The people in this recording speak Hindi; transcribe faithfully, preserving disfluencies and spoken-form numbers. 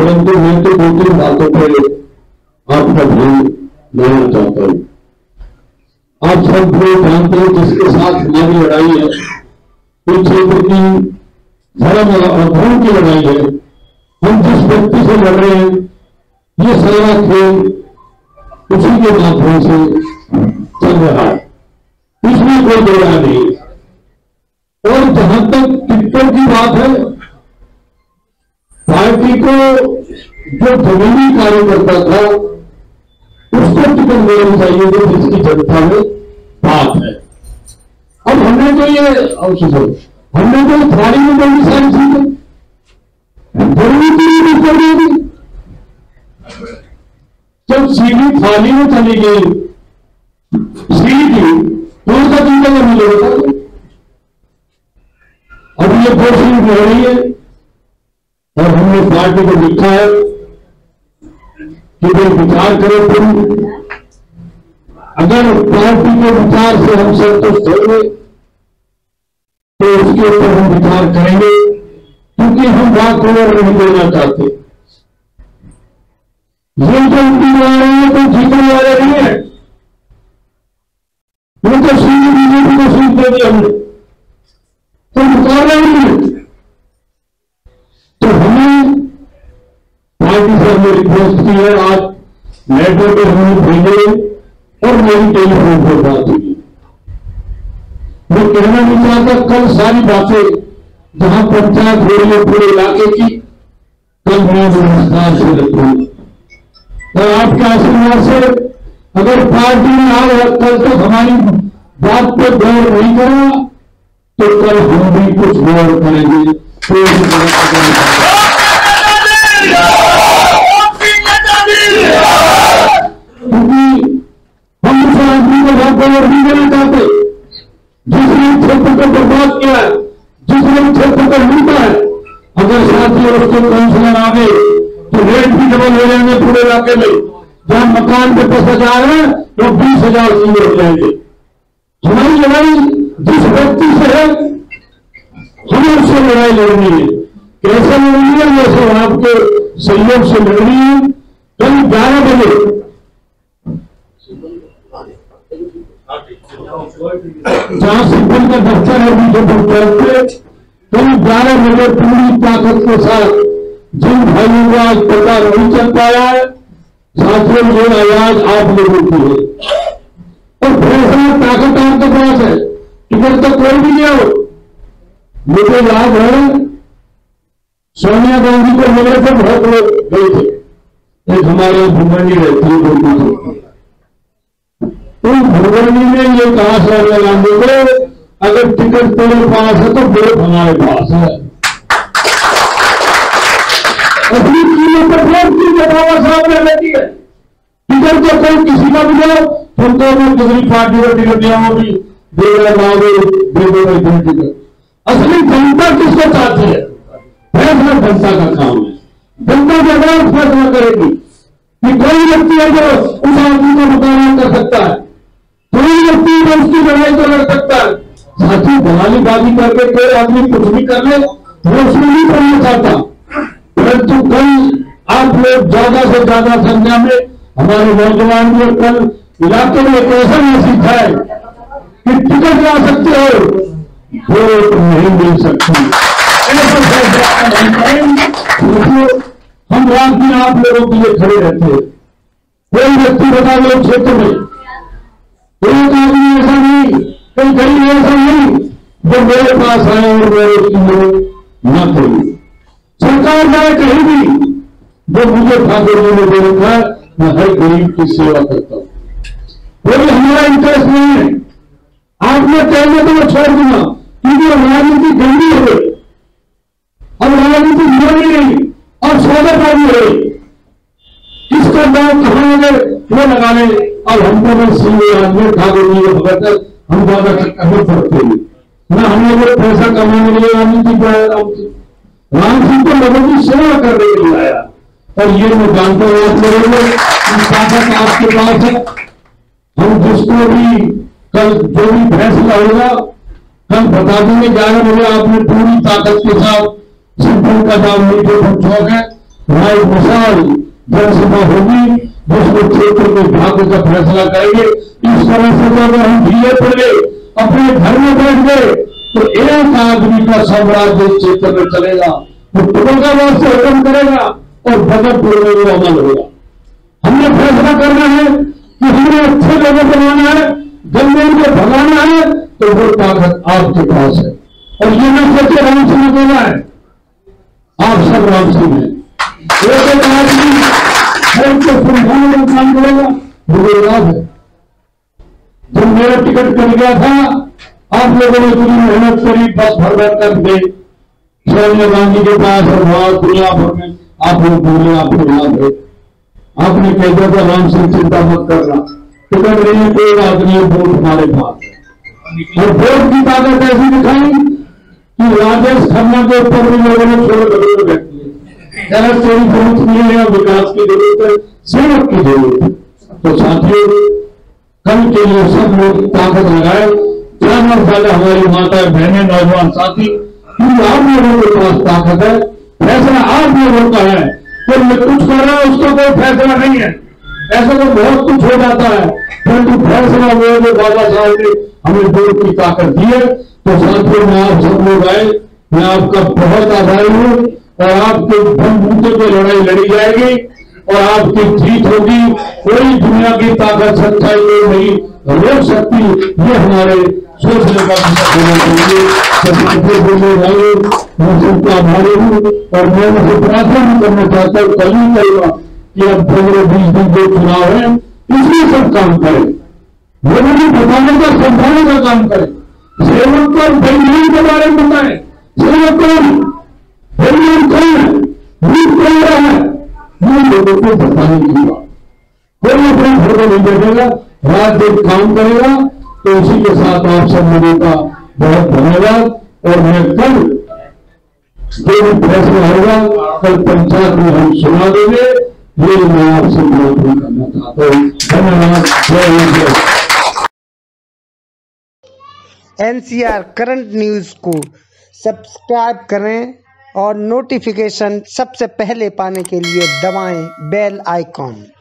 परंतु मैं तो दो तीन बातों पर आपका ध्यान देना चाहता हूं। आप सब लोग जानते हैं जिसके साथ हमारी लड़ाई है, इस क्षेत्र की धर्म और धर्म की लड़ाई है। हम जिस व्यक्ति से लड़ रहे हैं, ये सारा खेल उसी के माध्यम से चल रहा है, इसमें कोई दो राय नहीं। और जहां तक टिकटों की बात है, पार्टी को जो जमीनी कार्यकर्ता था उसको टिकट देनी चाहिए जो जिसकी जनता में बात है। अब हमने तो ये अवसर हमने तो थाली में बड़ी सारी चीजें जरूरी नहीं कर देगी। जब सीढ़ी थाली में चली गई सीढ़ी की कौन सा चीज में मिलेगा? अब ये दो सीट हो रही है और हमने पार्टी को लिखा है कि वे विचार करें। तुम अगर पार्टी के विचार से हम संतुष्ट होंगे तो उसके ऊपर हम विचार करेंगे, क्योंकि हम बात को नहीं देना चाहते। ये जो उम्मीदवार है तो जीतने वाले नहीं है, वो तो सीधी बीजेपी को सीट दे दी हमने, तो मुकाबला नहीं है। तो हमें पार्टी से हमने रिक्वेस्ट की है, आज लेटर पे हमने भेजे और मेरी टेलीफोन पर बात हुई। मैं कहना नहीं चाहता, कल सारी बातें जहां पंचायत हो रही है पूरे इलाके की, कल मैं विस्तार से रखूंगा। और आपके आशीर्वाद से अगर पार्टी ने आज कल तक हमारी बात पर गौर नहीं करा तो कल हम भी कुछ गौर करेंगे। क्योंकि हम उस आदमी को बहुत गौर नहीं करना चाहते जिसने क्षेत्र को बर्बाद किया है, जिसने क्षेत्र को लूटा है। अगर साथी और उसके काउंसिलर आ गए तो रेट भी डबल हो जाएंगे पूरे इलाके में। जहां मकान पे दस हजार है तो बीस हजार सीधे हो जाएंगे। हमारी लड़ाई जिस व्यक्ति से है हमें उससे लड़ाई लड़नी है। कैसे लड़नी है? जैसे आपके सहयोग से लड़नी है। कल ग्यारह बजे जहां सिंपल का दफ्तर है बीजेपी पे, कल ग्यारह बजे पूरी ताकत के साथ जिन भाइयों को आज पता नहीं चल पाया है, साथियों ये आवाज आप लोगों की है और फैसला ताकत आपके पास है। टिकट तो कोई भी नहीं हो। मुझे याद है सोनिया गांधी को मिले थे, बहुत लोग गए थे। एक हमारे भूमंडी रहती है गोपी, उन भूमंडी ने ये कहा सोनिया गांधी को, अगर टिकट तेरे पास है तो वोट हमारे पास है। अपनी कीमत पर वोट की बाबा साहब ने लेती है। टिकट तो कोई किसी का भी दो, तुमको मैं किसी पार्टी को टिकट दिया होगी दे दे टिकट। असली जनता किसको चाहती है? फैसला जनता का काम है। जनता के बाद फैसला करेगी कि कोई व्यक्ति है जो उस आदमी का मुकाबला कर सकता है, कोई व्यक्ति है उसकी लड़ाई को लड़ सकता है। साथी दलालीबाजी करके कोई आदमी कुछ भी कर ले, वो उसमें नहीं करना चाहता। परंतु कल आप लोग ज्यादा से ज्यादा संख्या में हमारे नौजवान ने कल इलाके में एक ऐसा मैसेज है कि टिकट ला सकते हो, वोट नहीं मिल सकती। हम रात दिन आप लोगों के लिए खड़े रहते हैं। कोई व्यक्ति बता दो क्षेत्र में एक आदमी ऐसा नहीं, कोई गरीब ऐसा नहीं जो मेरे पास आए और मैं उसकी मदद न करूं। सरकार जाए कहीं भी, जो मुझे ठाकुर जी ने दे रखा है, मैं हर गरीब की सेवा करता हूं। कोई हमारा इंटरेस्ट नहीं है। आपने कहने तो मैं छोड़ दूंगा, क्योंकि राजनीति गंदी हो गई, अब राजनीति नहीं रही और सौदेबाजी हो गई। किसका दाव कहां अगर वो लगा ले, अब हमको मैं सीधे आदमी ठाकुर जी को पकड़कर हम ज्यादा चक्कर पड़ते हैं ना। हमने वो पैसा कमाने के लिए राजनीति को आया, राम सिंह को लोगों की सेवा करने के लिए आया। और ये मैं जानता हूं आप लोगों को ताकत आपके पास है। हम जिसको भी कल जो भी फैसला होगा कल बता देंगे। ग्यारह बजे आपने पूरी ताकत के साथ सिंपल का नाम मीठे चौक है, वहां एक विशाल जनसभा होगी जिसमें क्षेत्र के भाग्य का फैसला करेंगे। इस तरह से जब हम ढीले पड़ गए, अपने घर में बैठ गए, तो एक आदमी का साम्राज्य क्षेत्र में चलेगा, वो तुरंगाबाद से हुक्म करेगा और बजट पूरे में अमल होगा। हमने फैसला करना है कि हमें अच्छे लोगों को बनाना है, गंदे को भगाना है, तो वो ताकत आपके पास है। और ये ना सोचे राम सिंह बोला है, आप सब राम सिंह हैं। एक एक आदमी को समझाने का काम करेगा। मुझे याद है जब मेरा टिकट कट गया था, आप लोगों ने इतनी मेहनत करी, बस भर भर कर दे सोनिया गांधी के पास और वहां दुनिया भर में आप लोग बोले, आपको याद है, आपने कह दिया था राम सिंह चिंता मत करना, टिकट नहीं है, कोई बात नहीं, वोट हमारे पास है। और वोट की ताकत ऐसी दिखाई कि राजेश खन्ना के ऊपर भी लोगों ने छोड़ कर व्यक्त किया, तेरी जरूरत नहीं है, विकास की जरूरत है, सेवक की जरूरत है। तो साथियों, कल के लिए सब लोग ताकत लगाए। चार साल हमारी माता बहनें, नौजवान साथी, आप लोगों के पास ताकत है, फैसला आप लोगों का है। तो मैं कुछ कर रहा हूं उसका कोई फैसला नहीं है, ऐसा तो बहुत कुछ हो जाता है, परंतु फैसला वो जो बाबा साहब ने हमें वोट की ताकत दी है। तो साथियों, मैं आप सब लोग आए, मैं आपका बहुत आभारी हूं और आपके बलबूते पे लड़ाई लड़ी जाएगी और आपकी जीत होगी। कोई दुनिया की ताकत सच्चाई को नहीं रोक सकती, ये हमारे सोचने का होना चाहिए। तो बोलने वाले मैं सबका आभारी हूँ और मैं उनसे प्रार्थना भी करना चाहता हूँ, कल ही कहेगा कि अब पंद्रह बीस दिन जो चुनाव है इसमें सब काम करें, लोगों को बताने का समझाने का काम करें, सेवक को बेईमान के बारे में बताएं, सेवक कौन बेईमान कौन है, झूठ कौन रहा है, ये लोगों को बताने की बात। कोई अपने घर को नहीं बैठेगा, रात दिन काम करेगा। तो इसी के साथ आप सब लोगों का बहुत धन्यवाद। और मैं कल जो भी फैसला होगा कल पंचायत में हम सुना देंगे, ये मैं आपसे विनती करना चाहता हूँ। धन्यवाद। एनसीआर करंट न्यूज को सब्सक्राइब करें और नोटिफिकेशन सबसे पहले पाने के लिए दबाएं बेल आइकॉन।